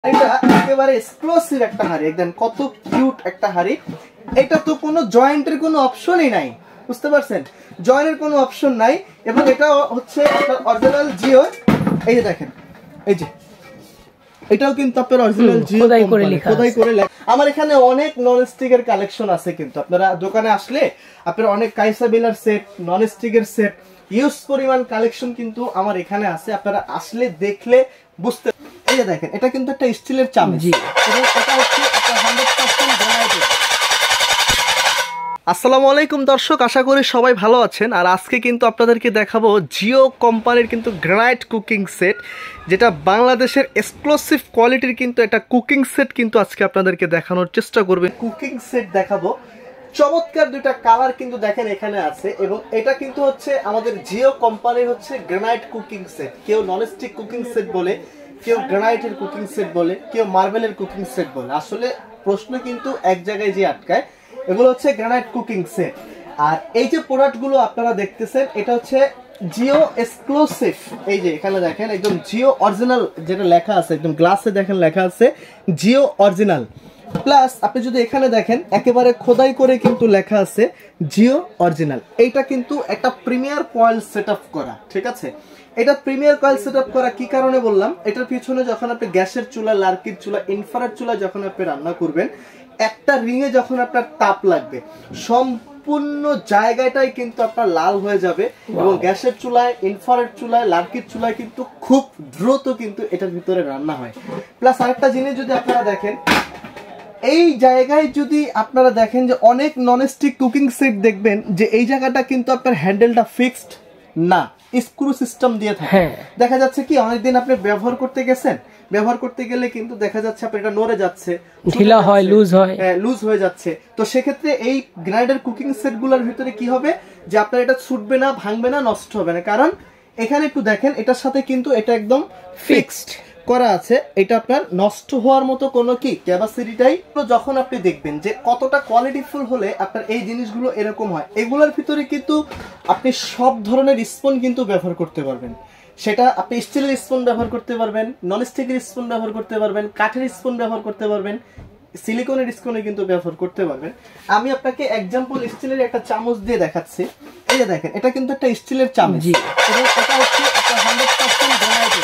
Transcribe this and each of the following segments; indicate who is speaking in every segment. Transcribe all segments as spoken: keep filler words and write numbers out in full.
Speaker 1: এটা একেবারে এক্সক্লুসিভ একটা হাড়ি, একদম কত কিউট একটা হাড়ি। এটা তো কোনো জয়েন্টের কোনো অপশনই নাই, বুঝতে পারছেন? জয়েন্টের কোনো অপশন নাই এবং এটা হচ্ছে আপনার অরিজিনাল জিও। এই যে দেখেন, এই যে এটাও কিন্তু আপনার অরিজিনাল জিও খোদাই করে লেখা, খোদাই করে লেখা। আমার এখানে অনেক নন স্টিকের কালেকশন আছে, কিন্তু আপনারা দোকানে আসলে আপনারা অনেক কাইসাবিলার সেট, নন স্টিকের সেট, ইউজ পরিমাণ কালেকশন কিন্তু আমার এখানে আছে। আপনারা আসলে দেখলে বুঝতে। এই যে দেখেন, এটা কিন্তু একটা স্টিলের চামচ এবং এটা হচ্ছে একটা হান্ড্রেড পার্সেন্ট গ্রানাইটের। আসসালামু আলাইকুম দর্শক, আশা করি সবাই ভালো আছেন। আর আজকে কিন্তু আপনাদেরকে দেখাবো জিও কোম্পানির কিন্তু গ্রানাইট কুকিং সেট, যেটা বাংলাদেশের এক্সক্লুসিভ কোয়ালিটির কিন্তু একটা কুকিং সেট কিন্তু আজকে আপনাদেরকে দেখানোর চেষ্টা করবে। কুকিং সেট দেখাবো, চমৎকার দুইটা কালার কিন্তু দেখেন এখানে আছে এবং এটা কিন্তু হচ্ছে আমাদের জিও কোম্পানির হচ্ছে গ্রানাইট কুকিং সেট। কেউ ননস্টিক কুকিং সেট বলে, কেউ গ্রানাইটের কুকিং সেট বলে, কেউ মার্বেলের কুকিং সেট বলে। আসলে প্রশ্ন কিন্তু এক জায়গায় যে আটকায়, এগুলো হচ্ছে গ্রানাইট কুকিং সেট। আর এই যে প্রোডাক্টগুলো আপনারা দেখতেছেন, এটা হচ্ছে জিও এক্সক্লুসিভ। এই যে এখানে দেখেন একদম জিও অরিজিনাল যেটা লেখা আছে, একদম গ্লাসে দেখেন লেখা আছে জিও অরিজিনাল। প্লাস আপনি যদি এখানে দেখেন একেবারে খোদাই করে কিন্তু লেখা আছে জিও অরিজিনাল। এইটা কিন্তু একটা প্রিমিয়ার কয়েল সেটআপ করা, ঠিক আছে? এটা প্রিমিয়ার কয়েল সেটআপ করা কি কারণে বললাম, এটার পিছনে যখন আপনি গ্যাসের চুলা, লার্কির চুলা, ইনফ্রারেড চুলা যখন আপনি রান্না করবেন, একটা রিঙে যখন আপনার তাপ লাগবে, সম্পূর্ণ জায়গাটাই কিন্তু আপনার লাল হয়ে যাবে এবং গ্যাসের চুলায়, ইনফ্রারেড চুলায়, লার্কির চুলায় কিন্তু খুব দ্রুত কিন্তু এটার ভিতরে রান্না হয়। প্লাস আরেকটা জিনিস যদি আপনারা দেখেন, এই জায়গায় যদি আপনারা দেখেন যে অনেক ননস্টিক কুকিং সেট দেখবেন যে এই জায়গাটা কিন্তু আপনার হ্যান্ডেলটা ফিক্সড না, স্ক্রু সিস্টেম দিয়ে থাকে। দেখা যাচ্ছে কি অনেকদিন আপনি ব্যবহার করতে গেছেন, ব্যবহার করতে গেলে কিন্তু দেখা যাচ্ছে আপনার এটা নড়ে যাচ্ছে, ঢিলা হয়, লুজ হয়, হ্যাঁ লুজ হয়ে যাচ্ছে। তো সেক্ষেত্রে এই গ্রাইন্ডার কুকিং সেট গুলোর ভিতরে কি হবে যে আপনার এটা ছুটবে না, ভাঙবে না, নষ্ট হবে না। কারণ এখানে একটু দেখেন, এটার সাথে কিন্তু এটা একদম ফিক্সড করা আছে। এটা আপনার নষ্ট হওয়ার মতো কোনো কি ক্যাপাসিটিটাই। তো যখন আপনি দেখবেন যে কতটা কোয়ালিটিফুল হলে আপনার এই জিনিসগুলো এরকম হয়, এগুলোর ভিতরে কিন্তু আপনি সব ধরনের স্পুন কিন্তু ব্যবহার করতে পারবেন। সেটা আপনি স্টিলের স্পুন ব্যবহার করতে পারবেন, নন স্টিকের স্পুন ব্যবহার করতে পারবেন, কাঠের স্পুন ব্যবহার করতে পারবেন, সিলিকনের স্পুনে কিন্তু ব্যবহার করতে পারবেন। আমি আপনাকে এক্সাম্পল স্টিলের একটা চামচ দিয়ে দেখাচ্ছি। এই যে দেখেন, এটা কিন্তু একটা স্টিলের চামচ এবং এটা হচ্ছে একটা হান্ড্রেড পার্সেন্ট গ্রানাইটের।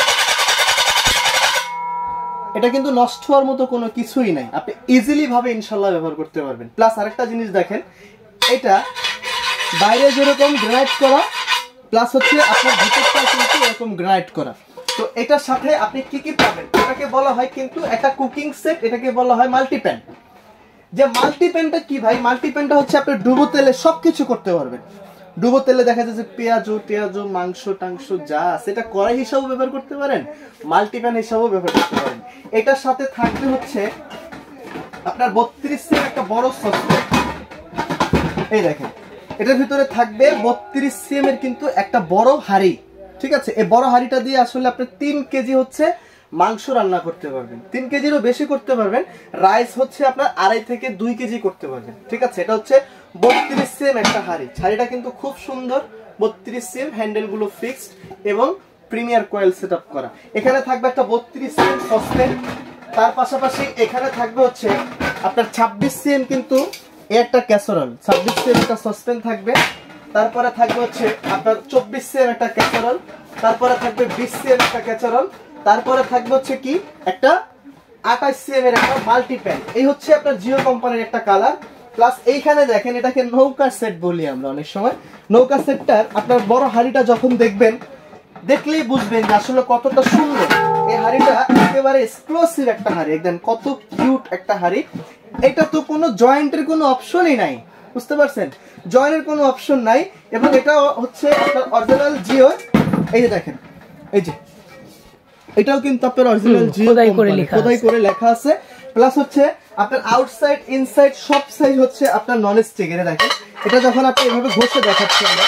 Speaker 1: এটা কিন্তু নষ্ট হওয়ার মতো কোনো কিছুই নাই, আপনি ইজিলি ভাবে ইনশাল্লাহ ব্যবহার করতে পারবেন। প্লাস আরেকটা জিনিস দেখেন, এটা বাইরে যেরকম গ্রানাইট করা, প্লাস হচ্ছে আপনার ভিতরটা কিন্তু এরকম গ্রানাইট করা। তো এটার সাথে আপনি কি কি পাবেন, এটাকে বলা হয় কিন্তু একটা কুকিং সেট, এটাকে বলা হয় মাল্টিপ্যান। যে মাল্টিপ্যানটা কি ভাই, মাল্টিপ্যানটা হচ্ছে আপনি ডুবো তেলে সবকিছু করতে পারবেন। ডুবো তেলে দেখা যাচ্ছে পেঁয়াজু টেয়াজু, মাংস টাংস যা আছে, এটা কড়াই হিসাবেও ব্যবহার করতে পারেন, মাল্টিপ্যান হিসাবেও ব্যবহার করতে পারেন। এটার সাথে থাকবে হচ্ছে আপনার বত্রিশ সিএম একটা বড় সসপ্যান। এই দেখেন, এটার ভিতরে থাকবে বত্রিশ সিএম এর কিন্তু একটা বড় হাঁড়ি, ঠিক আছে? এই বড় হাঁড়িটা দিয়ে আসলে আপনি তিন কেজি হচ্ছে মাংস রান্না করতে পারবেন, তিন কেজিরও বেশি করতে পারবেন। রাইস হচ্ছে আপনার আড়াই থেকে দুই কেজি করতে পারবেন, ঠিক আছে? এটা হচ্ছে বত্রিশ সিএম একটা হাঁড়ি। হাঁড়িটা কিন্তু খুব সুন্দর, বত্রিশ সিএম, হ্যান্ডেল গুলো ফিক্সড এবং প্রিমিয়ার কয়েল সেট আপ করা। এখানে থাকবে একটা বত্রিশ সিএম সসপ্যান, তার পাশাপাশি এখানে থাকবে হচ্ছে আপনার ছাব্বিশ সিএম কিন্তু একটা ক্যাসারোল, ছাব্বিশ সিএম একটা সসপ্যান থাকবে। তারপরে থাকবে হচ্ছে আপনার চব্বিশ সিএম একটা ক্যাসারোল, তারপরে থাকবে বিশ সিএম একটা ক্যাসারোল, তারপরে থাকবে হচ্ছে কি একটা আঠাশ সিএম এর একটা মাল্টিপ্যান। এই হচ্ছে আপনার জিও কোম্পানির একটা কালার। প্লাস এইখানে দেখেন, এটাকে নৌকা সেট বলি আমরা অনেক সময়। নৌকা সেটটার আপনার বড় হাঁড়িটা যখন দেখবেন, দেখলেই বুঝবেন যে আসলে কতটা সুন্দর এই হাঁড়িটা। একেবারে এক্সক্লুসিভ একটা হাঁড়ি, একদম কত কিউট একটা হাঁড়ি। এটা তো কোনো জয়েন্টের কোনো অপশনই নাই, বুঝতে পারছেন? জয়েন্টের কোনো অপশন নাই এবং এটা হচ্ছে আপনার অরিজিনাল জিও। এই যে দেখেন, এই যে এটাও কিন্তু আপনার অরিজিনাল জিও খোদাই করে লেখা, খোদাই করে লেখা আছে। প্লাস হচ্ছে আপনার আউটসাইড ইনসাইড সব সাইজ হচ্ছে আপনার নন স্টিক। এর দেখেন, এটা যখন আপনি এভাবে ঘষে দেখাচ্ছি আমরা,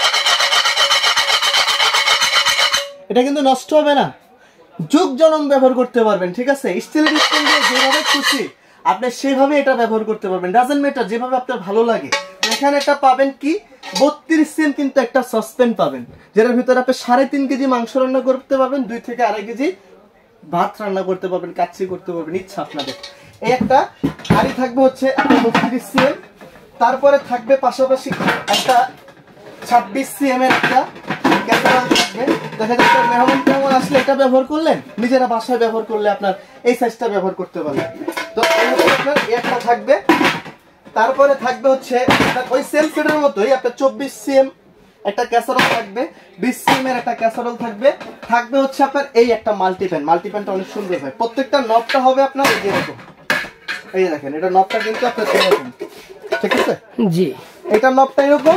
Speaker 1: এটা কিন্তু নষ্ট হবে না, যুগ জনম ব্যবহার করতে পারবেন, ঠিক আছে? স্টিলের স্পুন দিয়ে যেভাবে খুশি আপনি সেভাবে এটা ব্যবহার করতে পারবেন, ডাজন্ট ম্যাটার, যেভাবে আপনার ভালো লাগে। এখানে একটা পাবেন কি বত্রিশ সিএম কিন্তু একটা সসপ্যান পাবেন, যেটার ভিতরে আপনি সাড়ে তিন কেজি মাংস রান্না করতে পারবেন, দুই থেকে আড়াই কেজি ভাত রান্না করতে পারবেন, কাচ্চি করতে পারবেন, ইচ্ছা আপনাদের। এই একটা হাঁড়ি থাকবে হচ্ছে বত্রিশ সিএম, তারপরে থাকবে পাশাপাশি একটা ছাব্বিশ সিএম এর একটা ক্যাসারোল থাকবে। দেখা যাচ্ছে মেহমান টেহমান আসলে এটা ব্যবহার করলেন, নিজেরা বাসায় ব্যবহার করলে আপনার এই সাইজটা ব্যবহার করতে পারবেন। তো আপনার একটা থাকবে, তারপরে থাকবে হচ্ছে ওই সেম সেটের মতোই একটা চব্বিশ সিএম একটা ক্যাসারোল থাকবে, বিশ সিএম এর একটা ক্যাসারোল থাকবে, থাকবে হচ্ছে আপনার এই একটা মাল্টিপ্যান। মাল্টিপ্যানটা অনেক সুন্দর হয়, প্রত্যেকটা নবটা হবে আপনার এই যেরকম, এই দেখেন এটা নবটা কিন্তু আপনার এরকম, ঠিক আছে জি, এটা নবটা এরকম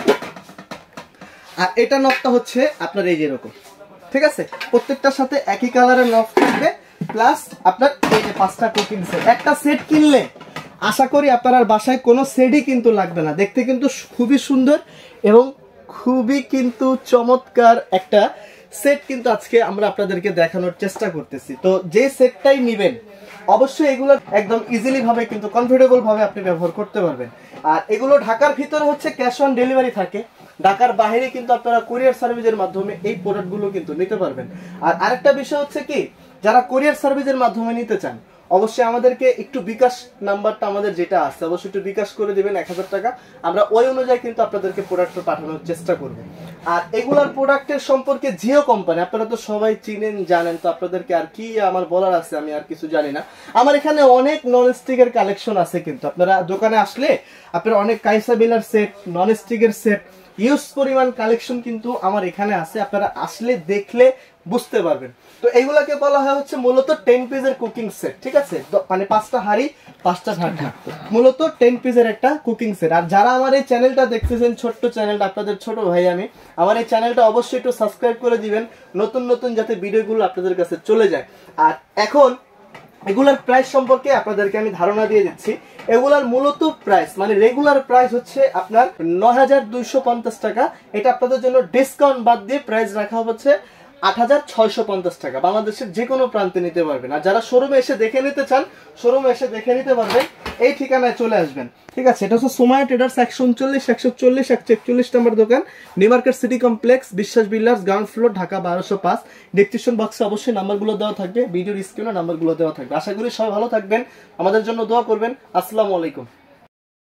Speaker 1: আর এটা নবটা হচ্ছে আপনার এই যেরকম, ঠিক আছে। প্রত্যেকটার সাথে একই কালারের নব থাকবে, প্লাস আপনার এই যে পাঁচটা কুকিং সেট। একটা সেট কিনলে আশা করি আপনার বাসায় কোনো সেটই কিন্তু লাগবে না। দেখতে কিন্তু খুবই সুন্দর এবং খুবই কিন্তু চমৎকার একটা সেট কিন্তু আজকে আমরা আপনাদেরকে দেখানোর চেষ্টা করতেছি। তো যে সেটটাই নেবেন অবশ্যই এগুলো একদম ইজিলি ভাবে কিন্তু কমফোর্টেবল ভাবে আপনি ব্যবহার করতে পারবেন। আর এগুলো ঢাকার ভিতরে হচ্ছে ক্যাশ অন ডেলিভারি থাকে, ঢাকার বাইরে কিন্তু আপনারা কুরিয়ার সার্ভিসের মাধ্যমে এই প্রোডাক্টগুলো কিন্তু নিতে পারবেন। আর আরেকটা বিষয় হচ্ছে কি, যারা কুরিয়ার সার্ভিসের মাধ্যমে নিতে চান অবশ্যই আমাদেরকে একটু বিকাশ নাম্বারটা আমাদের যেটা আছে অবশ্যই একটু বিকাশ করে দিবেন এক হাজার টাকা, আমরা ওই অনুযায়ী কিন্তু আপনাদেরকে প্রোডাক্ট পাঠানোর চেষ্টা করব। আর এগুলার প্রোডাক্টের সম্পর্কে জিও কোম্পানি আপনারা তো সবাই চিনেন জানেন, তো আপনাদেরকে আর কি আমার বলার আছে, আমি আর কিছু জানি না। আমার এখানে অনেক নন স্টিকের কালেকশন আছে, কিন্তু আপনারা দোকানে আসলে আপনারা অনেক কাইসা বিলার সেট, নন স্টিকের সেট, ইউজ পরিমাণ কালেকশন কিন্তু আমার এখানে আছে, আপনারা আসলে দেখলে বুঝতে পারবেন। তো এইগুলাকে বলা হয় হচ্ছে মূলত টেন পিসের কুকিং সেট, ঠিক আছে, মানে পাঁচটা হাঁড়ি পাঁচটা ঢাকনা, মূলত টেন পিসের একটা কুকিং সেট। আর যারা আমার এই চ্যানেলটা দেখতেছেন, ছোট্ট চ্যানেলটা, আপনাদের ছোট ভাই আমি, আমার এই চ্যানেলটা অবশ্যই একটু সাবস্ক্রাইব করে দিবেন, নতুন নতুন যাতে ভিডিওগুলো আপনাদের কাছে চলে যায়। আর এখন এগুলার প্রাইস সম্পর্কে আপনাদেরকে আমি ধারণা দিয়ে দিচ্ছি। এগুলার মূলত প্রাইস মানে রেগুলার প্রাইস হচ্ছে আপনার নয় হাজার দুইশো পঞ্চাশ টাকা, এটা আপনাদের জন্য ডিসকাউন্ট বাদ দিয়ে প্রাইস রাখা হচ্ছে আট হাজার ছয়শো পঞ্চাশ টাকা। বাংলাদেশের যে কোনো প্রান্তে নিতে পারবেন। আর যারা শোরুমে এসে দেখে নিতে চান, শোরুমে এসে দেখে নিতে পারবেন, এই ঠিকানায় চলে আসবেন, ঠিক আছে। এটা হচ্ছে সোমায়া ট্রেডার্স একশো উনচল্লিশ একশো চল্লিশ একশো একচল্লিশ নম্বর দোকান, new market city complex, Biswas builders, ground floor, Dhaka বারোশো পাঁচ। ডেসক্রিপশন বক্সে অবশ্যই নাম্বারগুলো দেওয়া থাকবে, ভিডিওর স্ক্রিনে নাম্বারগুলো দেওয়া থাকবে। আশা করি সবাই ভালো থাকবেন, আমাদের জন্য দোয়া করবেন। আসসালামু আলাইকুম।